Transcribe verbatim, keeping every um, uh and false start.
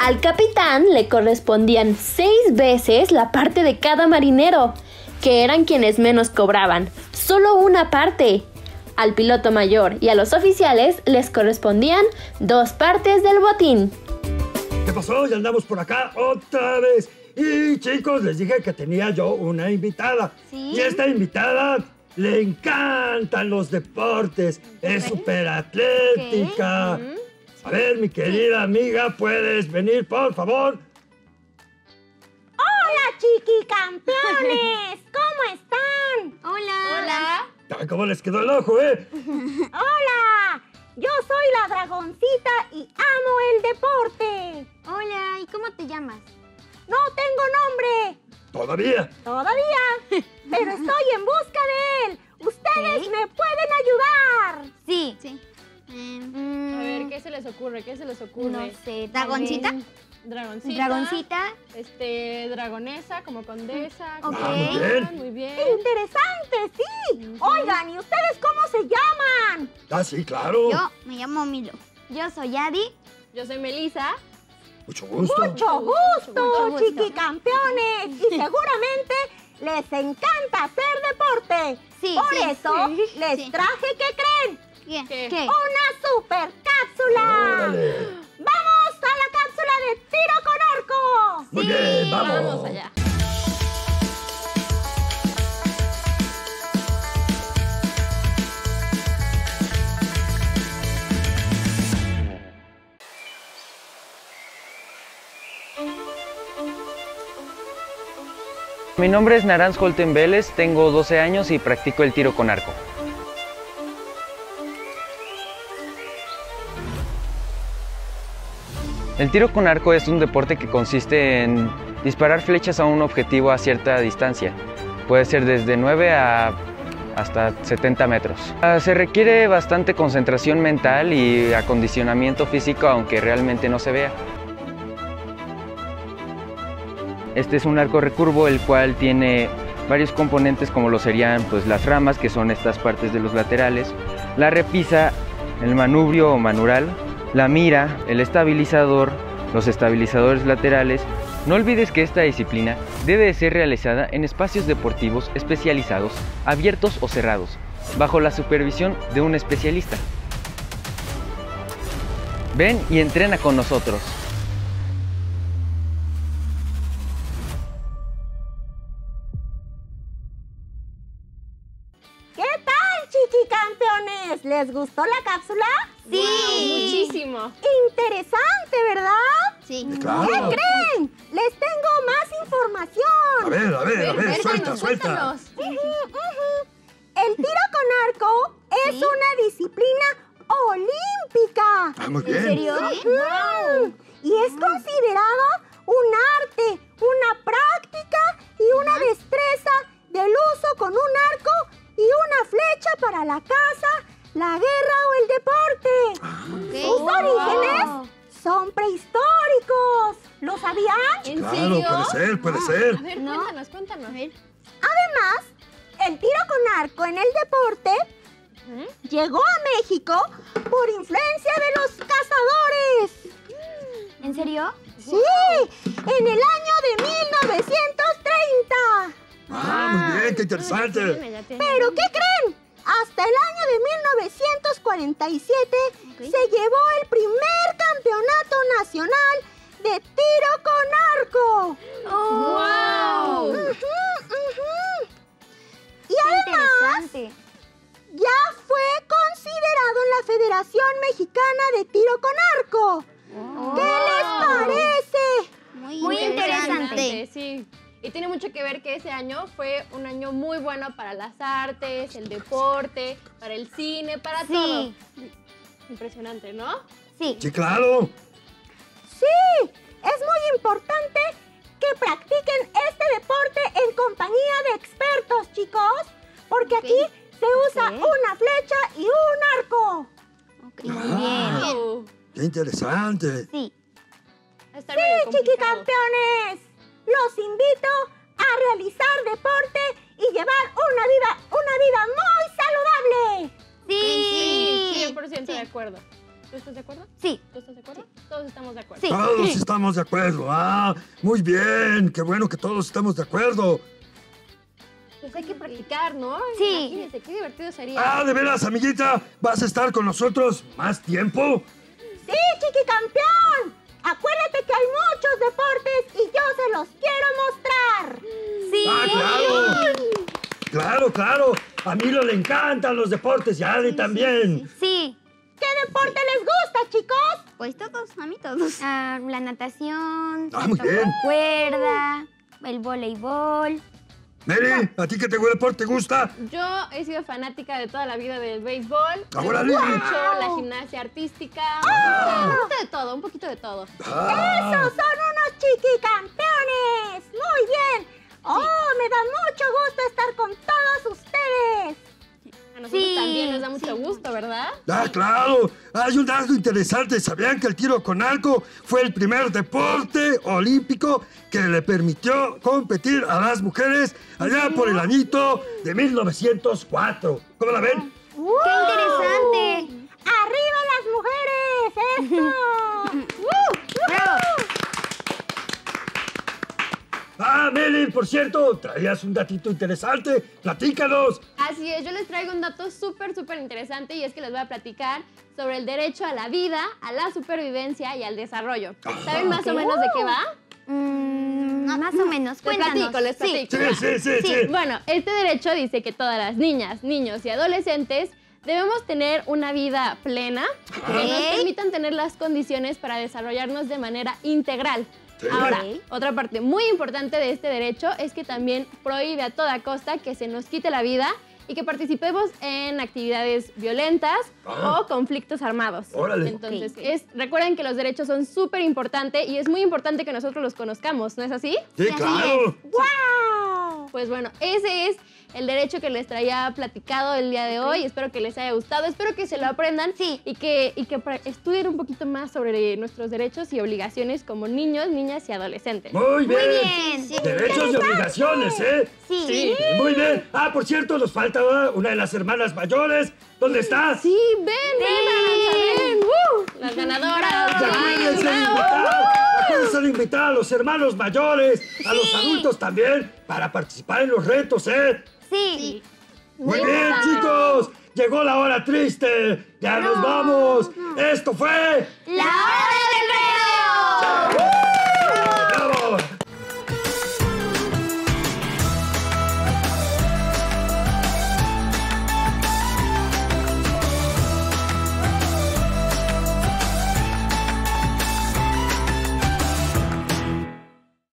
Al capitán le correspondían seis veces la parte de cada marinero, que eran quienes menos cobraban, solo una parte. Al piloto mayor y a los oficiales les correspondían dos partes del botín. ¿Qué pasó? Ya andamos por acá otra vez. Y chicos, les dije que tenía yo una invitada. ¿Sí? Y esta invitada le encantan los deportes. Es súper atlética. A ver, mi querida amiga, ¿puedes venir, por favor? ¡Hola, chiquicampeones! ¿Cómo están? Hola. Hola. Ay, ¿cómo les quedó el ojo, eh? ¡Hola! Yo soy la Dragoncita y amo el deporte. Hola, ¿y cómo te llamas? No tengo nombre. ¿Todavía? Todavía. Pero estoy en busca de él. ¿Ustedes ¿Sí? me pueden ayudar? Sí. Sí. Mm, A ver, ¿qué se les ocurre? ¿Qué se les ocurre? No sé, ¿dragoncita? Dragoncita. ¿Dragoncita? Este, dragonesa, como condesa. Ok. Ah, muy bien. Muy bien. Interesante, sí. Oigan, ¿y ustedes cómo se llaman? Ah, sí, claro. Yo me llamo Milo. Yo soy Adi. Yo soy Melissa. Mucho gusto. Mucho gusto, Mucho gusto. chiquicampeones. Y seguramente les encanta hacer deporte. Sí, Por sí, eso sí, les sí. traje, ¿qué creen? ¿Qué? ¿Qué? ¿Qué? ¡Una super cápsula! Órale. ¡Vamos a la cápsula de tiro con arco! Muy Sí, bien, vamos. Vamos allá. Mi nombre es Naranz Holten Vélez, tengo doce años y practico el tiro con arco. El tiro con arco es un deporte que consiste en disparar flechas a un objetivo a cierta distancia. Puede ser desde nueve a hasta setenta metros. Ah, Se requiere bastante concentración mental y acondicionamiento físico, aunque realmente no se vea. Este es un arco recurvo, el cual tiene varios componentes, como lo serían pues, las ramas, que son estas partes de los laterales, la repisa, el manubrio o manural, la mira, el estabilizador, los estabilizadores laterales. No olvides que esta disciplina debe de ser realizada en espacios deportivos especializados, abiertos o cerrados, bajo la supervisión de un especialista. Ven y entrena con nosotros. ¿Qué tal, chiquicampeones? ¿Les gustó la cápsula? Sí. Muchísimo. Interesante, ¿verdad? Sí. Claro. ¿Qué creen? Les tengo más información. A ver, a ver, a ver, suelta, Cuéntanos, suelta. cuéntanos. Ujú, ujú. El tiro con arco es ¿Sí? una disciplina olímpica. Ah, muy ¿En bien. serio? Ujú. Y es considerado un arte, una práctica y una destreza del uso con un arco y una flecha para la caza, la guerra o el deporte. Ok. Sus orígenes Wow. son prehistóricos. ¿Lo sabían? ¿En Claro, serio? puede ser, puede ser. A ver, No. cuéntanos, cuéntanos. A ver. Además, el tiro con arco en el deporte ¿Mm? llegó a México por influencia de los cazadores. ¿En serio? Sí, en el año de mil novecientos treinta. Ah, muy bien, qué interesante. Tiene, ya tiene. ¿Pero qué creen? Hasta el año de mil novecientos cuarenta y siete Ok. se llevó el primer campeonato nacional de tiro con arco. ¡Wow! Ujú, ujú. Y ¡Qué además interesante! ya fue considerado en la Federación Mexicana de Tiro con Arco. ¿Qué les parece? Muy, Muy interesante. Interesante, sí. Y tiene mucho que ver que ese año fue un año muy bueno para las artes, el deporte, para el cine, para Sí. todo. Impresionante, ¿no? Sí. Sí, claro. Sí, es muy importante que practiquen este deporte en compañía de expertos, chicos, porque Ok. aquí se usa Ok. una flecha y un arco. Ok, muy bien. Wow. Qué interesante. Sí. Va a estar Sí, medio complicado. chiquicampeones, los invito a realizar deporte y llevar una vida, una vida muy saludable. Sí. Sí, cien por ciento de acuerdo. ¿Tú estás de acuerdo? Sí. ¿Tú estás de acuerdo? Todos estamos de acuerdo. Sí. Todos estamos de acuerdo. Ah, muy bien. Qué bueno que todos estamos de acuerdo. Pues hay que practicar, ¿no? Sí. Imagínense, qué divertido sería. Ah, de veras, amiguita. ¿Vas a estar con nosotros más tiempo? ¡Sí, chiquicampeón! Acuérdate que hay muchos deportes y yo se los quiero mostrar. Sí. Ah, claro. Claro, claro. A Milo le encantan los deportes y a Adri también. Sí. ¿Qué deporte les gusta, chicos? Pues todos, a mí todos. Ah, la natación, Ah, muy salto bien. con cuerda, el voleibol. Mary, ¿a ti qué te- deporte te gusta? Yo he sido fanática de toda la vida del béisbol. Ahora, Me gusta Lili. mucho la gimnasia artística. Me gusta de todo, un poquito de todo. Ah, ¡Esos son unos chiquicampeones! ¡Muy bien! ¡Oh, me da mucho gusto estar con todos ustedes! A nosotros Sí, también nos da mucho sí. gusto, ¿verdad? ah, claro. Hay un dato interesante. ¿Sabían que el tiro con arco fue el primer deporte olímpico que le permitió competir a las mujeres allá por el añito de mil novecientos cuatro? ¿Cómo la ven? ¡Wow! ¡Qué interesante! ¡Arriba las mujeres! ¡Eso! ¡Uh! ¡Bravo! Ah, Meli, por cierto, traías un datito interesante. Platícanos. Así es, yo les traigo un dato súper, súper interesante y es que les voy a platicar sobre el derecho a la vida, a la supervivencia y al desarrollo. ¿Saben más o menos de qué va? Mm, más o menos, Les cuéntanos. platico, les Sí. platico. Sí, sí, sí, sí. Bueno, este derecho dice que todas las niñas, niños y adolescentes debemos tener una vida plena que nos Ok. permitan tener las condiciones para desarrollarnos de manera integral. Sí. Ahora, Ok. otra parte muy importante de este derecho es que también prohíbe a toda costa que se nos quite la vida y que participemos en actividades violentas Ah. o conflictos armados. Órale. Entonces, Ok. es, recuerden que los derechos son súper importantes y es muy importante que nosotros los conozcamos, ¿no es así? Sí, así claro. ¡Wow! Pues bueno, ese es el derecho que les traía platicado el día de hoy. Espero que les haya gustado, espero que se lo aprendan Sí. y que, y que pra- estudien un poquito más sobre nuestros derechos y obligaciones como niños, niñas y adolescentes. Muy bien. bien. Sí. Derechos y obligaciones, ¿eh? Sí. Sí. Muy bien. Ah, por cierto, nos falta una de las hermanas mayores. ¿Dónde está? Sí, ven, ven, ven, ven. ¡Uh! Las ganadoras. Ya ¡Ay, acuérdense de bravo! invitar, acuérdense de invitar a los hermanos mayores, a los adultos también, para participar en los retos, ¿eh? Sí. Muy bien, chicos. Llegó la hora triste. Ya nos vamos. Esto fue... La hora de